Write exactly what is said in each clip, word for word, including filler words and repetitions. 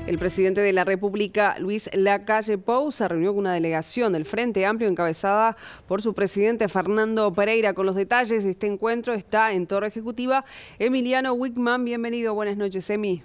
El presidente de la República, Luis Lacalle Pou, se reunió con una delegación del Frente Amplio encabezada por su presidente Fernando Pereira. Con los detalles de este encuentro está en Torre Ejecutiva Emiliano Wickman. Bienvenido, buenas noches, Emi.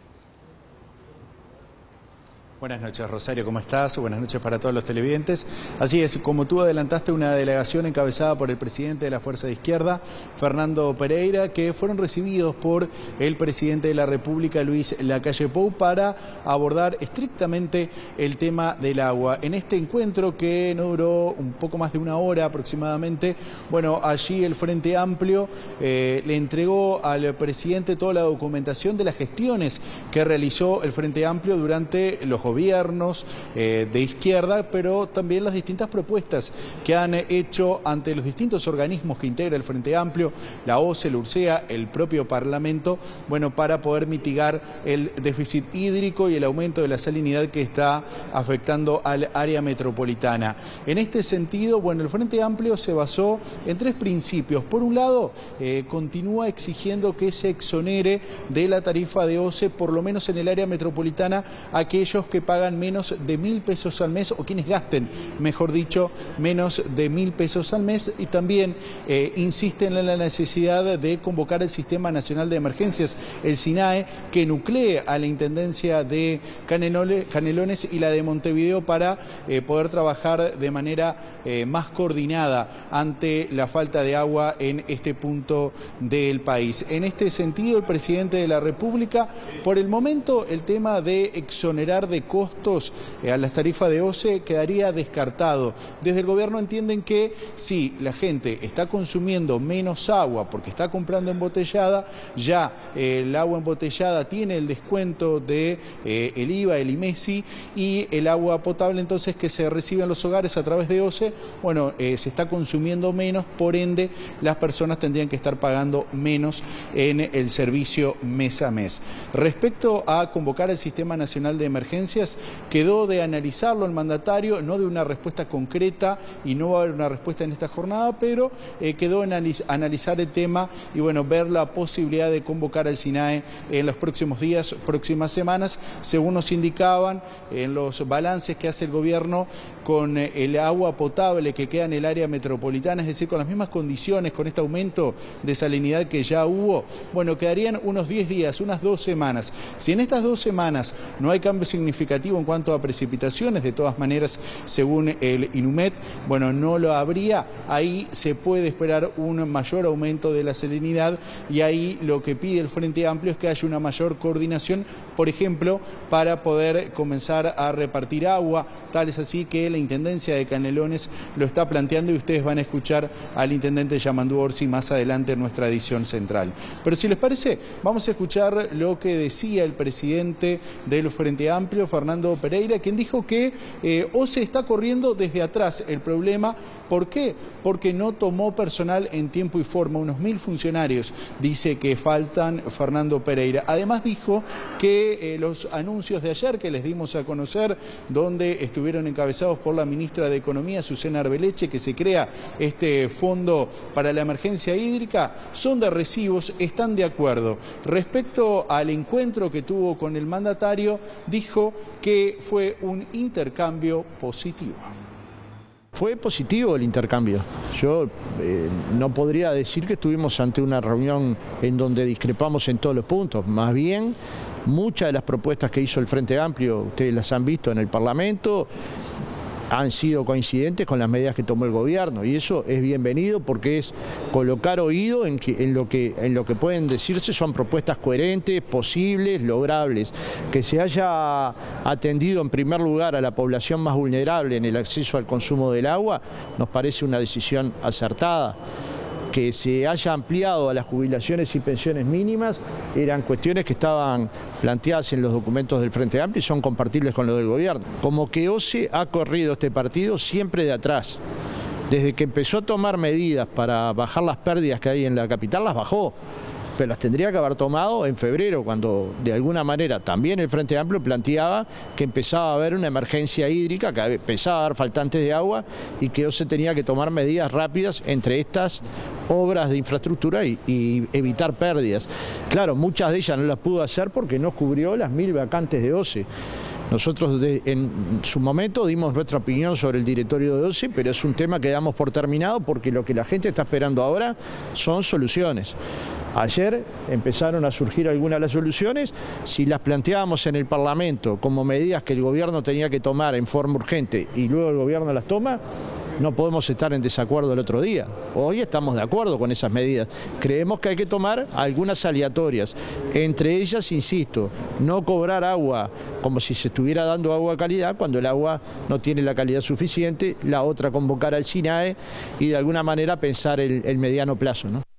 Buenas noches, Rosario, ¿cómo estás? Buenas noches para todos los televidentes. Así es, como tú adelantaste, una delegación encabezada por el presidente de la Fuerza de Izquierda, Fernando Pereira, que fueron recibidos por el presidente de la República, Luis Lacalle Pou, para abordar estrictamente el tema del agua. En este encuentro, que no duró un poco más de una hora aproximadamente, bueno, allí el Frente Amplio eh, le entregó al presidente toda la documentación de las gestiones que realizó el Frente Amplio durante los gobiernos eh, de izquierda, pero también las distintas propuestas que han hecho ante los distintos organismos que integra el Frente Amplio, la O C E, la URSEA, el propio Parlamento, bueno, para poder mitigar el déficit hídrico y el aumento de la salinidad que está afectando al área metropolitana. En este sentido, bueno, el Frente Amplio se basó en tres principios. Por un lado, eh, continúa exigiendo que se exonere de la tarifa de O C E, por lo menos en el área metropolitana, aquellos que pagan menos de mil pesos al mes, o quienes gasten, mejor dicho, menos de mil pesos al mes, y también eh, insisten en la necesidad de convocar el Sistema Nacional de Emergencias, el SINAE, que nuclee a la Intendencia de Canelones y la de Montevideo para eh, poder trabajar de manera eh, más coordinada ante la falta de agua en este punto del país. En este sentido, el presidente de la República, por el momento, el tema de exonerar de costos eh, a las tarifas de O C E quedaría descartado. Desde el gobierno entienden que si la gente está consumiendo menos agua porque está comprando embotellada, ya eh, el agua embotellada tiene el descuento de eh, el I V A, el IMESI, y el agua potable entonces que se recibe en los hogares a través de O C E, bueno, eh, se está consumiendo menos, por ende las personas tendrían que estar pagando menos en el servicio mes a mes. Respecto a convocar el Sistema Nacional de Emergencias, quedó de analizarlo el mandatario, no de una respuesta concreta, y no va a haber una respuesta en esta jornada, pero eh, quedó en analiz analizar el tema y bueno, ver la posibilidad de convocar al SINAE en los próximos días, próximas semanas, según nos indicaban en los balances que hace el gobierno con eh, el agua potable que queda en el área metropolitana, es decir, con las mismas condiciones, con este aumento de salinidad que ya hubo, bueno, quedarían unos diez días, unas dos semanas. Si en estas dos semanas no hay cambio significativo en cuanto a precipitaciones, de todas maneras, según el INUMED, bueno, no lo habría, ahí se puede esperar un mayor aumento de la salinidad, y ahí lo que pide el Frente Amplio es que haya una mayor coordinación, por ejemplo, para poder comenzar a repartir agua. Tal es así que la Intendencia de Canelones lo está planteando, y ustedes van a escuchar al intendente Yamandú Orsi más adelante en nuestra edición central. Pero si les parece, vamos a escuchar lo que decía el presidente del Frente Amplio, Fernando Pereira, quien dijo que eh, O C E está corriendo desde atrás el problema. ¿Por qué? Porque no tomó personal en tiempo y forma, unos mil funcionarios, dice que faltan Fernando Pereira. Además dijo que eh, los anuncios de ayer que les dimos a conocer, donde estuvieron encabezados por la ministra de Economía, Susana Arbeleche, que se crea este fondo para la emergencia hídrica, son de recibos, están de acuerdo. Respecto al encuentro que tuvo con el mandatario, dijo que fue un intercambio positivo. Fue positivo el intercambio. Yo eh, no podría decir que estuvimos ante una reunión en donde discrepamos en todos los puntos. Más bien, muchas de las propuestas que hizo el Frente Amplio, ustedes las han visto en el Parlamento, han sido coincidentes con las medidas que tomó el gobierno, y eso es bienvenido porque es colocar oído en, que, en, lo que, en lo que pueden decirse son propuestas coherentes, posibles, logrables. Que se haya atendido en primer lugar a la población más vulnerable en el acceso al consumo del agua nos parece una decisión acertada. Que se haya ampliado a las jubilaciones y pensiones mínimas eran cuestiones que estaban planteadas en los documentos del Frente Amplio y son compartibles con los del gobierno. Como que O C E ha corrido este partido siempre de atrás. Desde que empezó a tomar medidas para bajar las pérdidas que hay en la capital, las bajó. Pero las tendría que haber tomado en febrero, cuando de alguna manera también el Frente Amplio planteaba que empezaba a haber una emergencia hídrica, que empezaba a haber faltantes de agua y que O C E tenía que tomar medidas rápidas, entre estas obras de infraestructura y, y evitar pérdidas. Claro, muchas de ellas no las pudo hacer porque no cubrió las mil vacantes de O C E. Nosotros de, en su momento dimos nuestra opinión sobre el directorio de O C E, pero es un tema que damos por terminado porque lo que la gente está esperando ahora son soluciones. Ayer empezaron a surgir algunas de las soluciones. Si las planteábamos en el Parlamento como medidas que el gobierno tenía que tomar en forma urgente y luego el gobierno las toma, no podemos estar en desacuerdo el otro día. Hoy estamos de acuerdo con esas medidas. Creemos que hay que tomar algunas aleatorias. Entre ellas, insisto, no cobrar agua como si se estuviera dando agua de calidad cuando el agua no tiene la calidad suficiente. La otra, convocar al SINAE y de alguna manera pensar el, el mediano plazo, ¿no?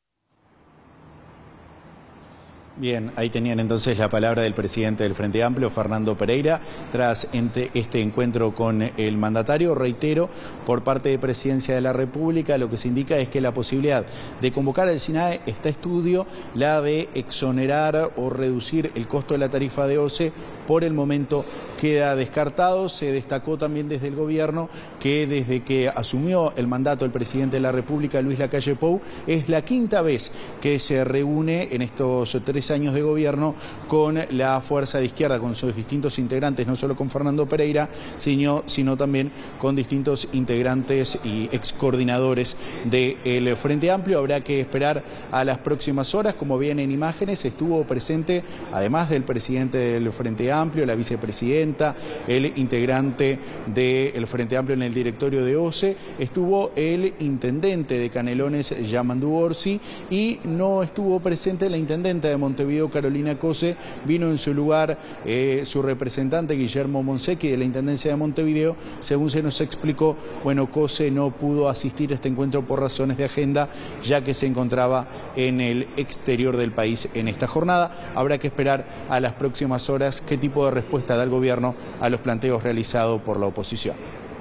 Bien, ahí tenían entonces la palabra del presidente del Frente Amplio, Fernando Pereira, tras este encuentro con el mandatario. Reitero, por parte de Presidencia de la República, lo que se indica es que la posibilidad de convocar al SINAE está a estudio, la de exonerar o reducir el costo de la tarifa de O C E, por el momento queda descartado. Se destacó también desde el gobierno que desde que asumió el mandato el presidente de la República, Luis Lacalle Pou, es la quinta vez que se reúne en estos tres años de gobierno con la fuerza de izquierda, con sus distintos integrantes, no solo con Fernando Pereira, sino, sino también con distintos integrantes y excoordinadores del Frente Amplio. Habrá que esperar a las próximas horas. Como vienen imágenes, estuvo presente, además del presidente del Frente Amplio, la vicepresidenta, el integrante del Frente Amplio en el directorio de O C E, estuvo el intendente de Canelones, Yamandu Orsi, y no estuvo presente la intendente de Montevideo, Carolina Cose. Vino en su lugar eh, su representante, Guillermo Monsecchi, de la Intendencia de Montevideo. Según se nos explicó, bueno, Cose no pudo asistir a este encuentro por razones de agenda, ya que se encontraba en el exterior del país en esta jornada. Habrá que esperar a las próximas horas qué tipo de respuesta da el gobierno a los planteos realizados por la oposición.